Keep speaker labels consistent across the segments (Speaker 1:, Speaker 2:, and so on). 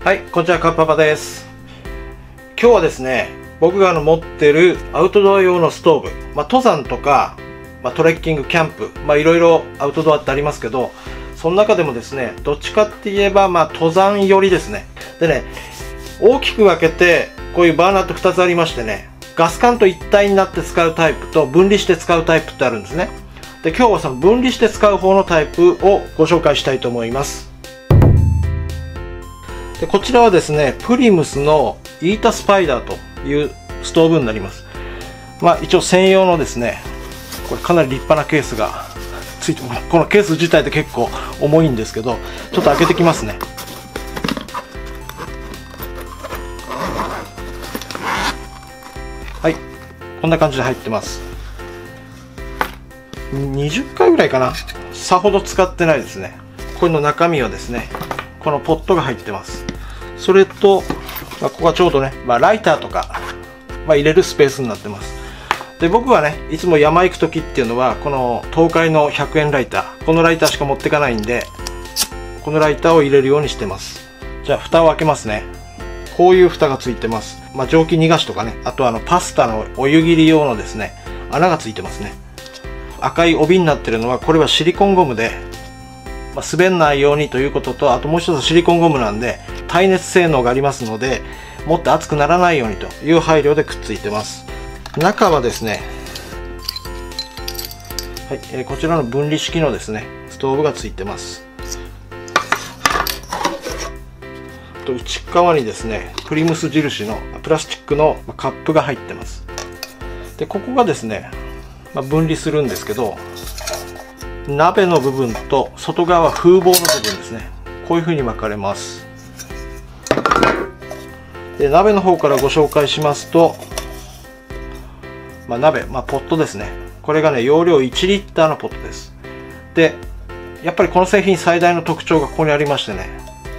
Speaker 1: はい、こんにちは、カッパパです。今日はですね、僕が持ってるアウトドア用のストーブ、登山とか、トレッキング、キャンプ、いろいろアウトドアってありますけど、その中でもですね、どっちかって言えば、登山寄りですね。でね、大きく分けて、こういうバーナーと2つありましてね、ガス管と一体になって使うタイプと分離して使うタイプってあるんですね。で、今日はその分離して使う方のタイプをご紹介したいと思います。でこちらはですね、プリムスのイータスパイダーというストーブになります。一応専用のですね、これかなり立派なケースがついて、このケース自体で結構重いんですけど、ちょっと開けてきますね。はい、こんな感じで入ってます。20回ぐらいかな。さほど使ってないですね。これの中身はですね、このポットが入ってます。それと、ここはちょうどね、ライターとか、入れるスペースになってます。で、僕はね、いつも山行く時っていうのは、この東海の100円ライター、このライターしか持ってかないんで、このライターを入れるようにしてます。じゃあ、蓋を開けますね。こういう蓋がついてます。蒸気逃がしとかね、あとパスタのお湯切り用のですね、穴がついてますね。赤い帯になってるのは、これはシリコンゴムで、滑んないようにということと、あともう一つシリコンゴムなんで、耐熱性能がありますので、もっと熱くならないようにという配慮でくっついてます。中はですね、はい、こちらの分離式のですね、ストーブがついてます。と内側にですね、プリムス印のプラスチックのカップが入ってます。で、ここがですね、分離するんですけど、鍋の部分と外側は風防の部分ですね。こういう風に分かれます。で、鍋の方からご紹介しますと、鍋、ポットですね。これがね、容量1リッターのポットです。で、やっぱりこの製品最大の特徴がここにありましてね。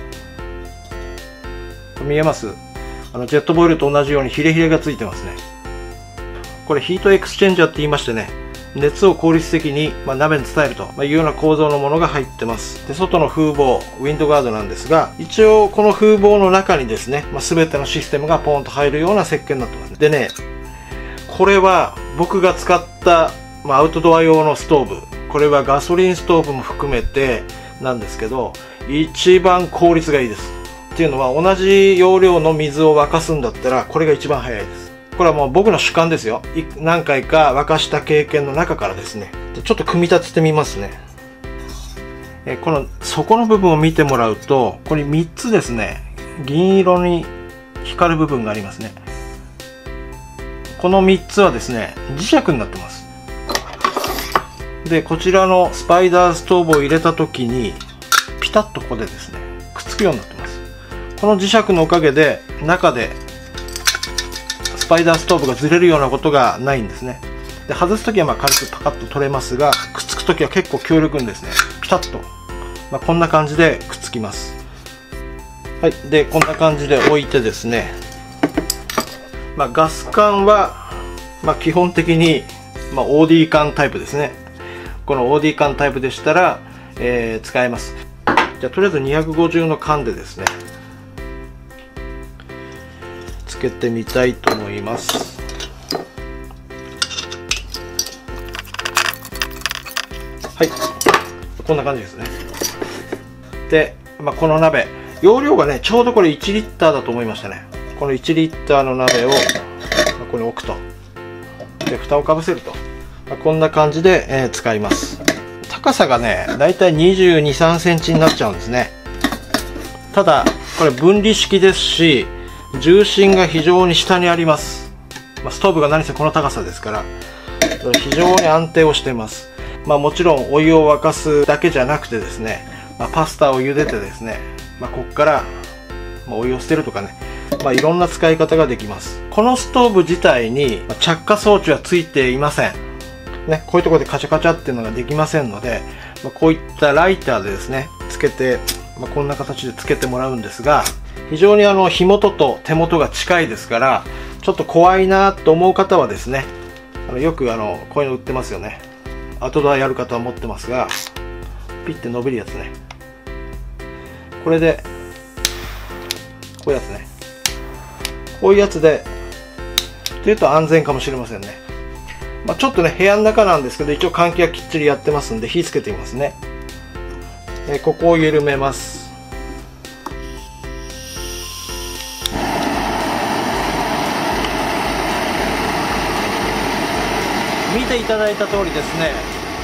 Speaker 1: 見えます？ジェットボイルと同じようにヒレヒレがついてますね。これヒートエクスチェンジャーって言いましてね、熱を効率的に鍋に伝えるというような構造のものが入ってます。で、外の風防、ウィンドガードなんですが、一応この風防の中にですね、全てのシステムがポンと入るような設計になってます。でね、これは僕が使ったアウトドア用のストーブ、これはガソリンストーブも含めてなんですけど、一番効率がいいです。っていうのは、同じ容量の水を沸かすんだったらこれが一番早いです。これはもう僕の主観ですよ。何回か沸かした経験の中からですね。ちょっと組み立ててみますね。この底の部分を見てもらうと、ここに3つですね、銀色に光る部分がありますね。この3つはですね、磁石になってます。で、こちらのスパイダーストーブを入れた時に、ピタッとここでですね、くっつくようになってます。この磁石のおかげで、中でスパイダーストーブがずれるようなことがないんですね。で、外すときは軽くパカッと取れますが、くっつくときは結構強力にですね、ピタッと、こんな感じでくっつきます。はい。で、こんな感じで置いてですね、ガス管は、基本的に、OD 管タイプですね。この OD 管タイプでしたら、使えます。じゃあ、とりあえず250の管でですね、つけてみたいと思います。はい、こんな感じですね。で、この鍋、容量がね、ちょうどこれ1リッターだと思いましたね。この1リッターの鍋を、ここに置くと。で、蓋をかぶせると。こんな感じで、使います。高さがね、だいたい22、3センチになっちゃうんですね。ただ、これ分離式ですし、重心が非常に下にあります。ストーブが何せこの高さですから、非常に安定をしています。もちろんお湯を沸かすだけじゃなくてですね、パスタを茹でてですね、ここからお湯を捨てるとかね、いろんな使い方ができます。このストーブ自体に着火装置はついていません。ね、こういうところでカチャカチャっていうのができませんので、こういったライターでですね、つけて、こんな形でつけてもらうんですが、非常に火元と手元が近いですから、ちょっと怖いなと思う方はですね、よくこういうの売ってますよね。アウトドアやる方は持ってますが、ピッて伸びるやつね。これでこういうやつね。こういうやつでというと安全かもしれませんね。ちょっとね、部屋の中なんですけど、一応換気はきっちりやってますんで、火つけてみますね。ここを緩めます。見ていただいた通りですね、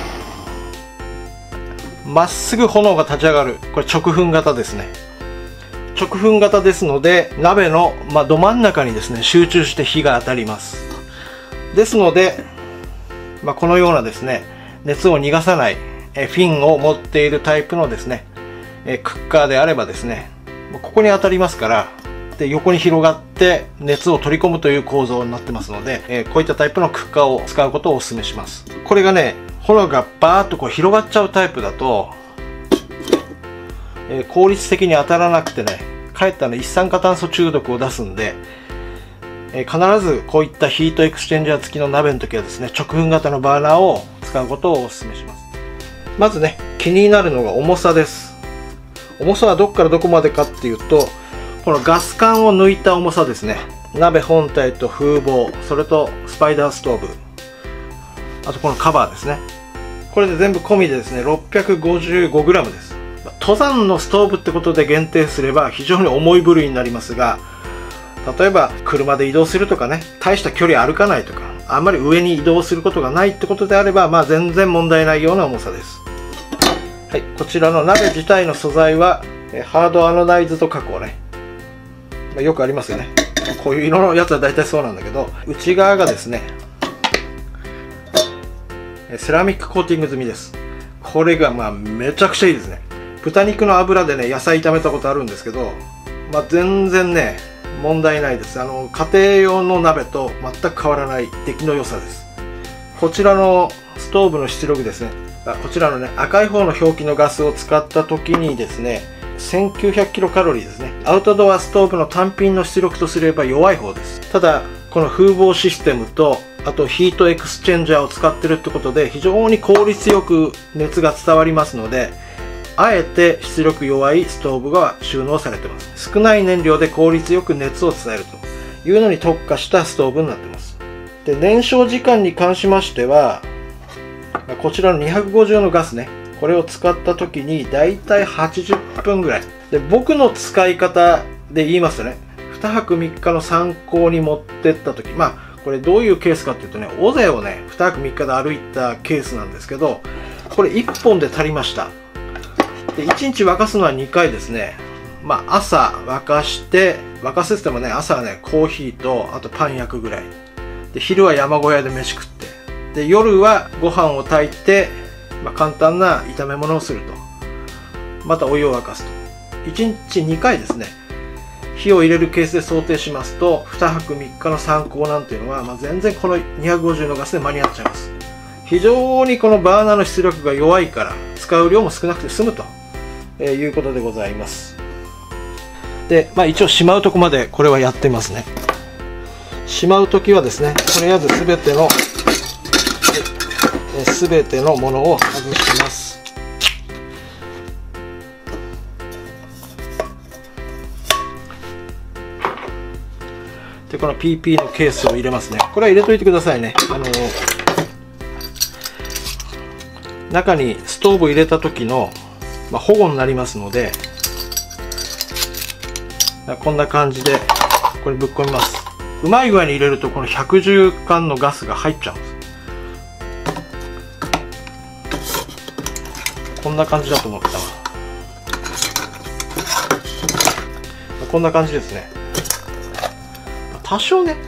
Speaker 1: まっすぐ炎が立ち上がる。これ直噴型ですね。直噴型ですので、鍋の、ど真ん中にですね、集中して火が当たります。ですので、このようなですね、熱を逃がさないフィンを持っているタイプのですね、クッカーであればですね、ここに当たりますから、で横に広がって熱を取り込むという構造になってますので、こういったタイプのクッカーを使うことをお勧めします。これがね、炎がバーッとこう広がっちゃうタイプだと、効率的に当たらなくてね、かえって一酸化炭素中毒を出すんで、必ずこういったヒートエクスチェンジャー付きの鍋の時はですね、直噴型のバーナーを使うことをお勧めします。まずね、気になるのが重さです。重さはどこからどこまでかっていうと、このガス管を抜いた重さですね。鍋本体と風防、それとスパイダーストーブ、あとこのカバーですね。これで全部込みでですね、655g です。登山のストーブってことで限定すれば非常に重い部類になりますが、例えば車で移動するとかね、大した距離歩かないとか、あんまり上に移動することがないってことであれば、全然問題ないような重さです。はい、こちらの鍋自体の素材はハードアノダイズド加工ね。よくありますよね。こういう色のやつは大体そうなんだけど、内側がですね、セラミックコーティング済みです。これがめちゃくちゃいいですね。豚肉の油でね、野菜炒めたことあるんですけど、全然ね、問題ないです。家庭用の鍋と全く変わらない出来の良さです。こちらのストーブの出力ですね。こちらのね、赤い方の表記のガスを使った時にですね、1900キロカロリーですね。アウトドアストーブの単品の出力とすれば弱い方です。ただ、この風防システムと、あとヒートエクスチェンジャーを使ってるってことで、非常に効率よく熱が伝わりますので、あえて出力弱いストーブが収納されてます。少ない燃料で効率よく熱を伝えるというのに特化したストーブになってます。で、燃焼時間に関しましては、こちらの250のガスね、これを使った時にだいたい80分ぐらい。で、僕の使い方で言いますとね、2泊3日の参考に持ってった時、これどういうケースかっていうとね、尾瀬をね、2泊3日で歩いたケースなんですけど、これ1本で足りました。で、1日沸かすのは2回ですね。朝沸かして、沸かせてもね、朝はね、コーヒーと、あとパン焼くぐらい。で、昼は山小屋で飯食って。で、夜はご飯を炊いて、簡単な炒め物をすると。またお湯を沸かすと。1日2回ですね。火を入れるケースで想定しますと、2泊3日の参考なんていうのは、全然この250のガスで間に合っちゃいます。非常にこのバーナーの出力が弱いから、使う量も少なくて済むということでございます。で、一応しまうとこまでこれはやってますね。しまうときはですね、とりあえず全てのものを外します。で、この PP のケースを入れますね。これは入れといてくださいね。中にストーブを入れた時の、保護になりますので、こんな感じでこれぶっ込みます。うまい具合に入れるとこの110缶のガスが入っちゃうんです。こんな感じだと思ったわ。こんな感じですね。多少出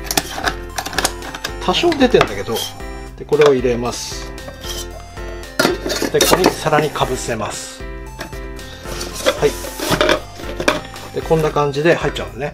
Speaker 1: てんだけど、でこれを入れます。でここにさらにかぶせます。はい。でこんな感じで入っちゃうんですね。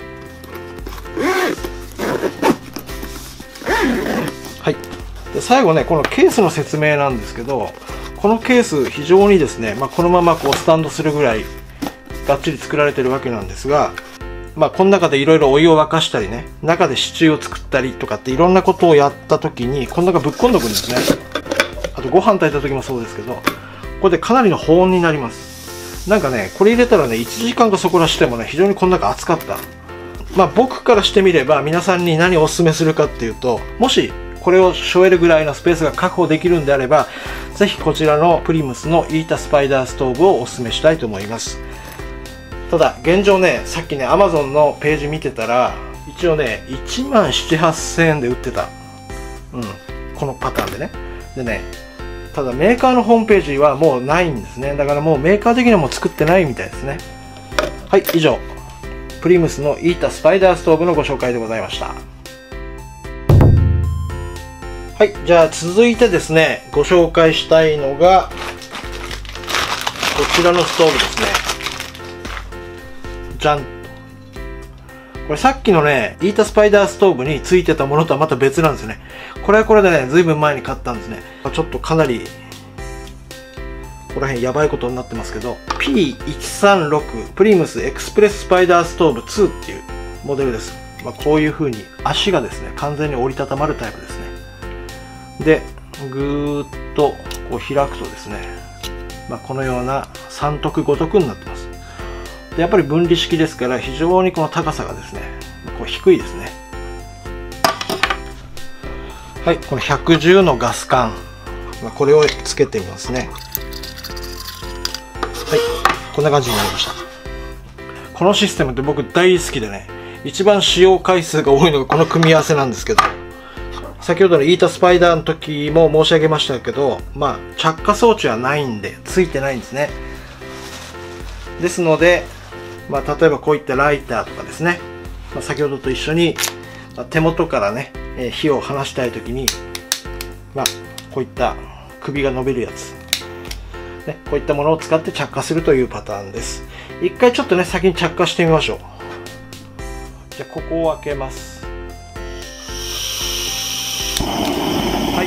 Speaker 1: はい。で最後ね、このケースの説明なんですけど、このケース非常にですね、このままこうスタンドするぐらいがっちり作られてるわけなんですが、この中でいろいろお湯を沸かしたりね、中でシチューを作ったりとかっていろんなことをやった時に、この中ぶっ込んどくんですね。あとご飯炊いた時もそうですけど、これでかなりの保温になります。 なんかね、これ入れたらね、1時間かそこらしてもね、非常にこの中熱かった。まあ僕からしてみれば、皆さんに何をお勧めするかっていうと、もしこれを背負えるぐらいのスペースが確保できるんであれば、ぜひこちらのプリムスのイータスパイダーストーブをお勧めしたいと思います。ただ、現状ね、さっきね、Amazon のページ見てたら、一応ね、1万7、8000円で売ってた。このパターンでね。でね、ただメーカーのホームページはもうないんですね。だからもうメーカー的にはもう作ってないみたいですね。はい、以上。プリムスのイータスパイダーストーブのご紹介でございました。はい、じゃあ続いてですね、ご紹介したいのが、こちらのストーブですね。じゃん。これさっきのね、イータスパイダーストーブについてたものとはまた別なんですよね。これはこれでね、ずいぶん前に買ったんですね。ちょっとかなり、ここら辺やばいことになってますけど、P136 プリムスエクスプレススパイダーストーブ2っていうモデルです。こういう風に足がですね、完全に折りたたまるタイプですね。で、ぐーっとこう開くとですね、このような3徳5徳になってます。でやっぱり分離式ですから非常にこの高さがですね、こう低いですね。はい、この110のガス管、これをつけてみますね。はい、こんな感じになりました。このシステムって僕大好きでね、一番使用回数が多いのがこの組み合わせなんですけど、先ほどのイータスパイダーの時も申し上げましたけど、着火装置はないんで、ついてないんですね。ですので、例えばこういったライターとかですね、先ほどと一緒に手元からね、火を離したい時に、こういった首が伸びるやつ、ね、こういったものを使って着火するというパターンです。一回ちょっとね、先に着火してみましょう。じゃあここを開けます。はい。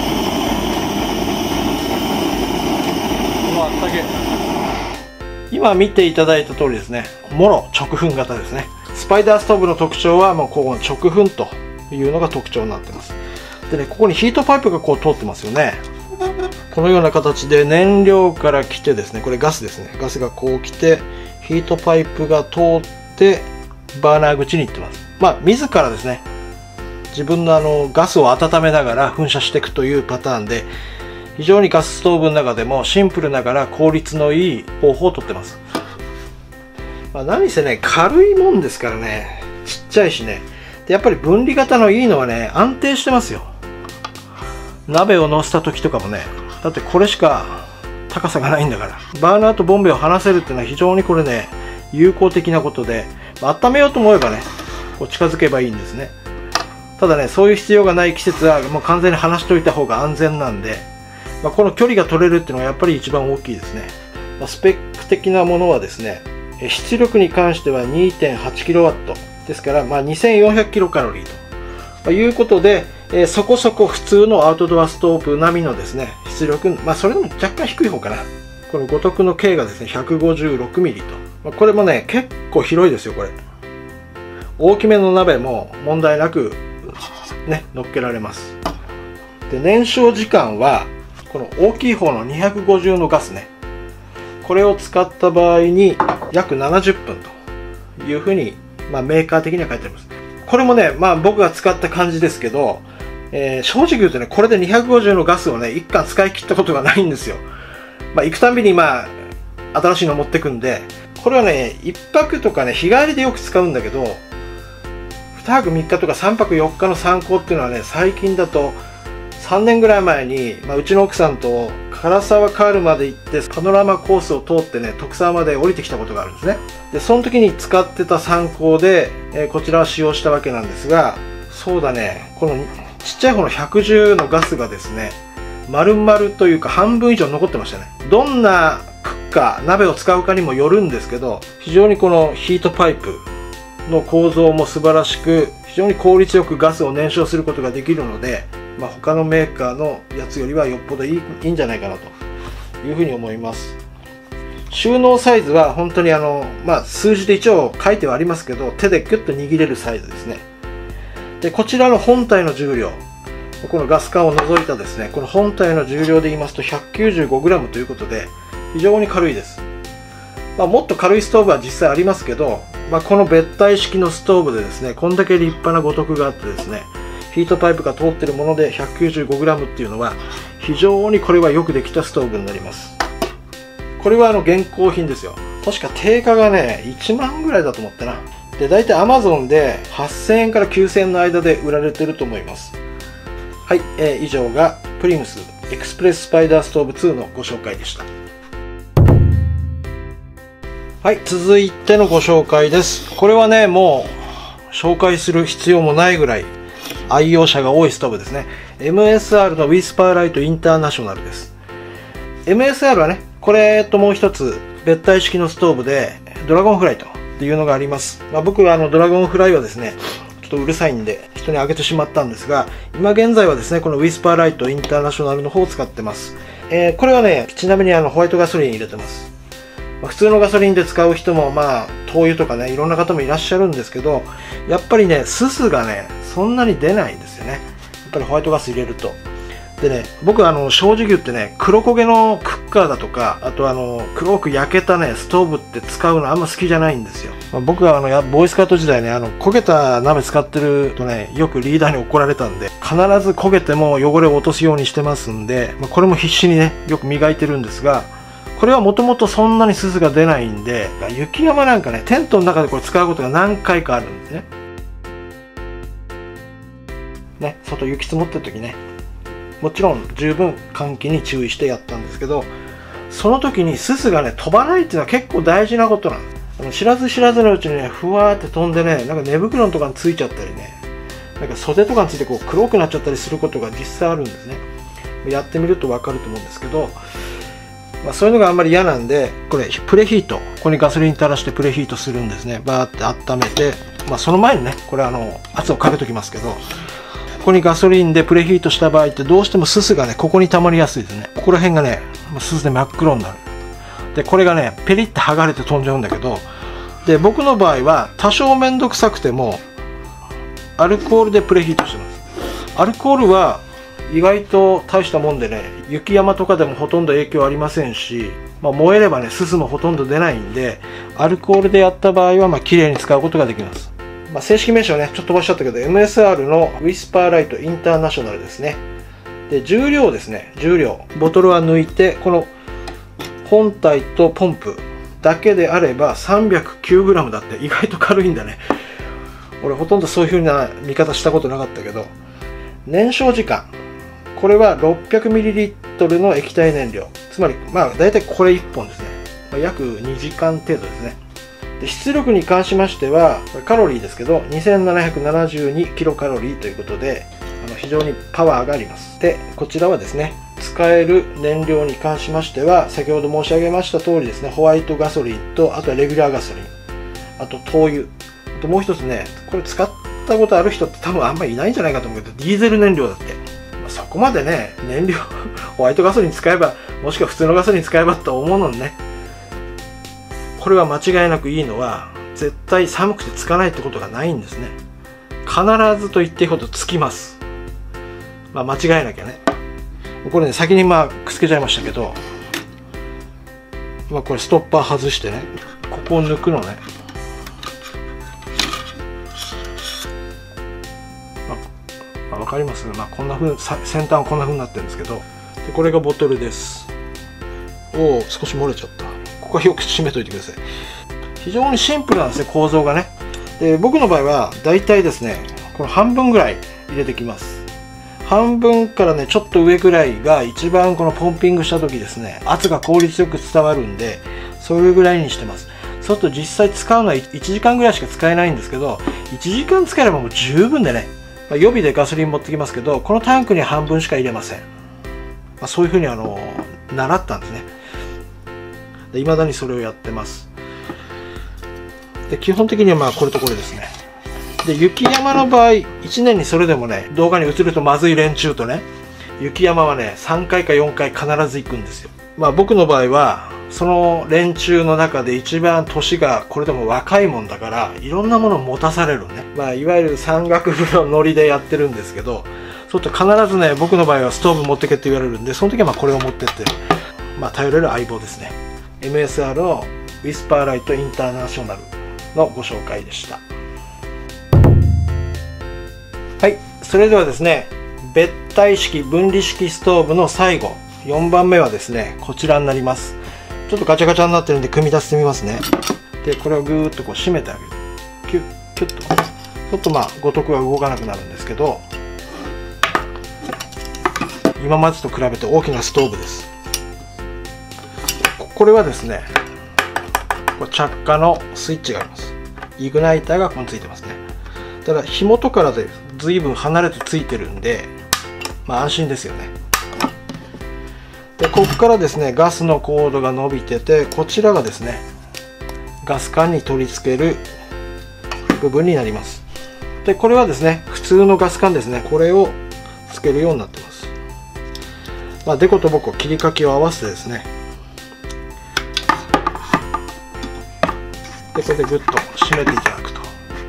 Speaker 1: あったけ。今見ていただいた通りですね、もろ直噴型ですね。スパイダーストーブの特徴はもうここの直噴というのが特徴になってます。でね、ここにヒートパイプがこう通ってますよね。このような形で燃料から来てですね、これガスですね。ガスがこう来て、ヒートパイプが通ってバーナー口に行ってます。自らですね、自分のガスを温めながら噴射していくというパターンで、非常にガスストーブの中でもシンプルながら効率のいい方法をとってます。何せね、軽いもんですからね、ちっちゃいしね。でやっぱり分離型のいいのはね、安定してますよ。鍋を乗せた時とかもね、だってこれしか高さがないんだから。バーナーとボンベを離せるっていうのは非常にこれね、有効的なことで、温めようと思えばね、こう近づけばいいんですね。ただね、そういう必要がない季節はもう完全に離しておいた方が安全なんで、この距離が取れるっていうのがやっぱり一番大きいですね。スペック的なものはですね、出力に関しては 2.8kW ですから、2400kcal ということで、そこそこ普通のアウトドアストーブ並みのですね、出力、それでも若干低い方かな。この五徳の径がですね、156mm と。これもね、結構広いですよ、これ。大きめの鍋も問題なく、ね、乗っけられます。で、燃焼時間は、この大きい方の250のガスね。これを使った場合に約70分というふうに、メーカー的には書いてあります。これもね、僕が使った感じですけど、正直言うとね、これで250のガスをね、一貫使い切ったことがないんですよ。行くたんびに新しいの持ってくんで、これはね、1泊とかね、日帰りでよく使うんだけど、2泊3日とか3泊4日の参考っていうのはね、最近だと3年ぐらい前に、うちの奥さんと唐沢カールまで行ってパノラマコースを通ってね、徳沢まで降りてきたことがあるんですね。でその時に使ってた参考で、こちらは使用したわけなんですが、そうだね、このちっちゃい方の110のガスがですね、丸々というか半分以上残ってましたね。どんなクッカー鍋を使うかにもよるんですけど、非常にこのヒートパイプの構造も素晴らしく、非常に効率よくガスを燃焼することができるので、他のメーカーのやつよりはよっぽどいいんじゃないかなというふうに思います。収納サイズは本当に数字で一応書いてはありますけど、手でキュッと握れるサイズですね。でこちらの本体の重量、このガス管を除いたですね、この本体の重量で言いますと 195g ということで非常に軽いです。 もっと軽いストーブは実際ありますけど、この別体式のストーブでですね、こんだけ立派な五徳があってですね、ヒートパイプが通ってるもので 195g っていうのは非常にこれはよくできたストーブになります。これは現行品ですよ。確か定価がね1万ぐらいだと思ったな。で大体 Amazon で8000円から9000円の間で売られてると思います。はい、以上がプリムスエクスプレススパイダーストーブ2のご紹介でした。はい、続いてのご紹介です。これはねもう紹介する必要もないぐらい愛用者が多いストーブですね。 MSR のウィスパーライトインターナショナルです。 MSR はねこれともう一つ別体式のストーブでドラゴンフライトっていうのがあります。僕はドラゴンフライはですねちょっとうるさいんで人にあげてしまったんですが、今現在はですねこのウィスパーライトインターナショナルの方を使ってます。これはねちなみにホワイトガソリン入れてます。普通のガソリンで使う人も灯油とかねいろんな方もいらっしゃるんですけど、やっぱりねすすがねそんなに出ないんですよね。やっぱりホワイトガス入れると。でね僕正直言ってね黒焦げのクッカーだとか、あと黒く焼けたねストーブって使うのあんま好きじゃないんですよ。僕はボーイスカウト時代ね焦げた鍋使ってるとねよくリーダーに怒られたんで、必ず焦げても汚れを落とすようにしてますんで、これも必死にねよく磨いてるんですが、これはもともとそんなにすすが出ないんで、雪山なんかねテントの中でこれ使うことが何回かあるんですね。外雪積もってる時ねもちろん十分換気に注意してやったんですけど、その時にすすがね飛ばないっていうのは結構大事なことなんです。知らず知らずのうちにねふわーって飛んでねなんか寝袋のとかについちゃったりね、なんか袖とかについてこう黒くなっちゃったりすることが実際あるんですね。やってみると分かると思うんですけど、そういうのがあんまり嫌なんで、これプレヒート、ここにガソリン垂らしてプレヒートするんですね。バーって温めて、その前にねこれ圧をかけときますけど、ここにガソリンでプレヒートした場合ってどうしてもすすがねここに溜まりやすいですね。ここら辺がねすすで真っ黒になる。でこれがねペリッて剥がれて飛んじゃうんだけど、で僕の場合は多少めんどくさくてもアルコールでプレヒートしてます。アルコールは意外と大したもんでね雪山とかでもほとんど影響ありませんし、燃えればねすすもほとんど出ないんで、アルコールでやった場合は綺麗に使うことができます。正式名称ねちょっと飛ばしちゃったけど MSR のウィスパーライトインターナショナルですね。で重量ですね、重量ボトルは抜いて、この本体とポンプだけであれば 309g だって意外と軽いんだね。俺ほとんどそういう風な見方したことなかったけど、燃焼時間これは 600ml の液体燃料、つまり大体これ1本ですね。約2時間程度ですね。で出力に関しましてはカロリーですけど2772キロカロリーということで非常にパワーがあります。でこちらはですね使える燃料に関しましては先ほど申し上げました通りですね、ホワイトガソリンとあとはレギュラーガソリン、あと灯油、あともう一つねこれ使ったことある人って多分あんまりいないんじゃないかと思うけど、ディーゼル燃料だって。そこまでね燃料ホワイトガソリン使えばもしくは普通のガソリン使えばと思うのにね、これは間違いなくいいのは絶対寒くてつかないってことがないんですね。必ずと言っていいほどつきます。間違いなきゃね。これね先にくっつけちゃいましたけど、これストッパー外してねここを抜くのね。わかります？こんな風先端はこんな風になってるんですけど、でこれがボトルです。おお少し漏れちゃった。ここはよく締めといてください。非常にシンプルなんですね構造がね。で僕の場合はだいたいですねこの半分ぐらい入れてきます。半分からねちょっと上ぐらいが一番このポンピングした時ですね圧が効率よく伝わるんで、それぐらいにしてます。そうすると実際使うのは1時間ぐらいしか使えないんですけど、1時間使えればもう十分でね、予備でガソリン持ってきますけどこのタンクに半分しか入れません。そういうふうに習ったんですね。いまだにそれをやってます。で基本的にはこれとこれですね。で雪山の場合1年にそれでもね動画に映るとまずい連中とね、雪山はね3回か4回必ず行くんですよ。僕の場合はその連中の中で一番年がこれでも若いもんだからいろんなものを持たされるね。いわゆる山岳部のノリでやってるんですけど、そうすると必ずね僕の場合はストーブ持ってけって言われるんで、その時はこれを持ってって頼れる相棒ですね。MSR のウウィスパーライトインターナショナルのご紹介でした。はい、それではですね、別体式分離式ストーブの最後4番目はですね、こちらになります。ちょっとガチャガチャになってるんで組み出してみますね。でこれをぐーっとこう締めてあげる。キュッキュッと、ちょっと五徳が動かなくなるんですけど、今までと比べて大きなストーブです。これはですね、着火のスイッチがあります。イグナイターがここについてますね。ただ火元からで随分離れてついてるんで、安心ですよね。でここからですね、ガスのコードが伸びてて、こちらがですね、ガス管に取り付ける部分になります。でこれはですね、普通のガス管ですね、これをつけるようになってます。デコとボコ切りかけを合わせてですね、でこれでグッと締めていただくと、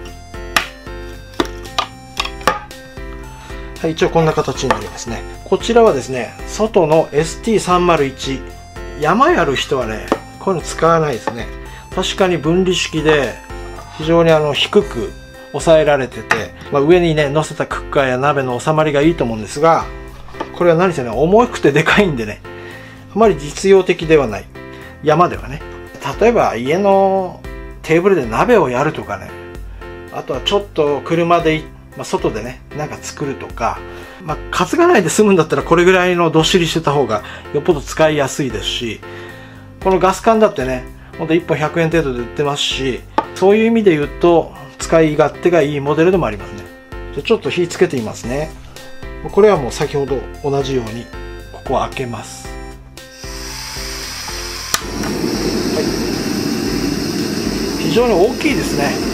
Speaker 1: はい、一応こんな形になりますね。こちらはですね、外の ST301、山やる人はね、こういうの使わないですね。確かに分離式で非常に低く抑えられてて、上にね乗せたクッカーや鍋の収まりがいいと思うんですが、これは何せね、重くてでかいんでね、あまり実用的ではない。山ではね。例えば家のテーブルで鍋をやるとかね、あとはちょっと車で外でね、なんか作るとか、担がないで済むんだったらこれぐらいのどっしりしてた方がよっぽど使いやすいですし、このガス管だってね、ほんと1本100円程度で売ってますし、そういう意味で言うと使い勝手がいいモデルでもありますね。じゃちょっと火つけてみますね。これはもう先ほど同じようにここを開けます。はい、非常に大きいですね。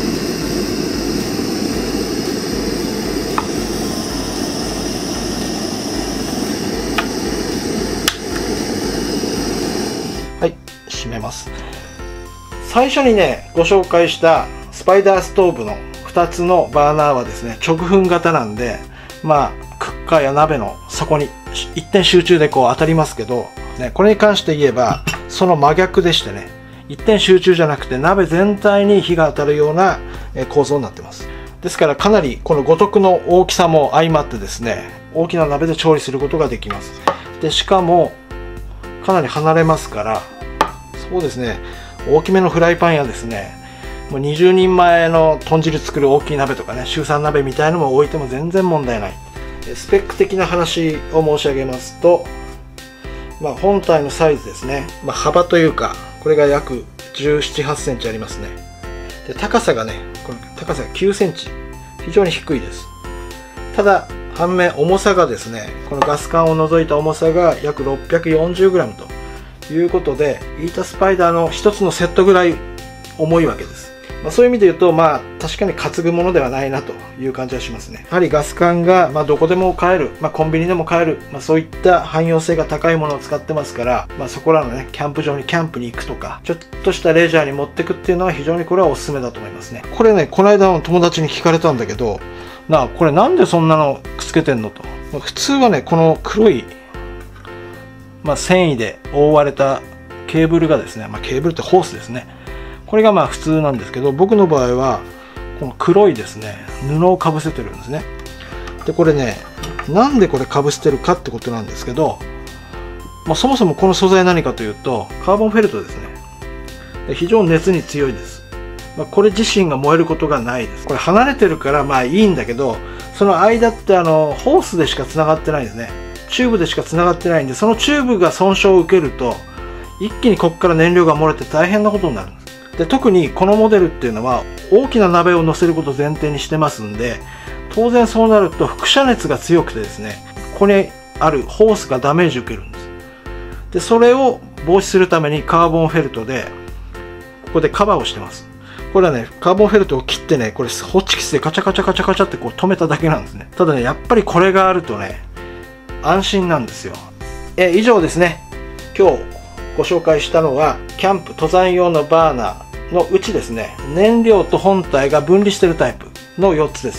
Speaker 1: はい、閉めます。最初にねご紹介したスパイダーストーブの2つのバーナーはですね、直噴型なんで、クッカーや鍋の底に一点集中でこう当たりますけど、ね、これに関して言えばその真逆でしてね、一点集中じゃなくて鍋全体に火が当たるような構造になってます。ですからかなりこの五徳の大きさも相まってですね、大きな鍋で調理することができます。でしかもかなり離れますから、そうですね、大きめのフライパンやですね、もう20人前の豚汁作る大きい鍋とかね、週3鍋みたいのも置いても全然問題ない。スペック的な話を申し上げますと、本体のサイズですね、幅というかこれが約17、8センチありますね。で高さがね、この高さが9センチ、非常に低いです。ただ反面重さがですね、このガス管を除いた重さが約 640g ということで、イータスパイダーの1つのセットぐらい重いわけです。そういう意味で言うと、確かに担ぐものではないなという感じはしますね。やはりガス管が、どこでも買える、コンビニでも買える、そういった汎用性が高いものを使ってますから、そこらのね、キャンプ場にキャンプに行くとか、ちょっとしたレジャーに持ってくっていうのは非常にこれはおすすめだと思いますね。これね、この間の友達に聞かれたんだけど、これなんでそんなのくっつけてんのと。普通はね、この黒い、繊維で覆われたケーブルがですね、ケーブルってホースですね。これが普通なんですけど、僕の場合はこの黒いですね、布をかぶせてるんですね。でこれね、なんでこれかぶせてるかってことなんですけど、そもそもこの素材何かというとカーボンフェルトですね。で非常に熱に強いです。これ自身が燃えることがないです。これ離れてるからいいんだけど、その間ってホースでしかつながってないんですね。チューブでしかつながってないんで、そのチューブが損傷を受けると一気にここから燃料が漏れて大変なことになるんです。で特にこのモデルっていうのは大きな鍋を乗せることを前提にしてますんで、当然そうなると輻射熱が強くてですね、ここにあるホースがダメージを受けるんです。でそれを防止するためにカーボンフェルトでここでカバーをしてます。これはね、カーボンフェルトを切ってね、これホッチキスでカチャカチャカチャカチャってこう止めただけなんですね。ただね、やっぱりこれがあるとね、安心なんですよ。以上ですね。今日ご紹介したのはキャンプ登山用のバーナーのうちですね、燃料と本体が分離しているタイプの4つです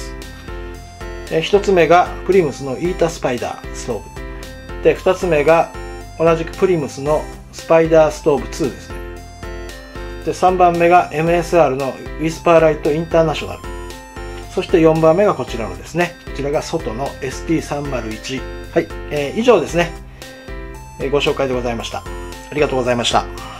Speaker 1: 。1つ目がプリムスのイータスパイダーストーブで、2つ目が同じくプリムスのスパイダーストーブ2ですね。 で、3番目が MSR のウィスパーライトインターナショナル。そして4番目がこちらのですね。こちらが外の ST301。はい、以上ですね。ご紹介でございました。ありがとうございました。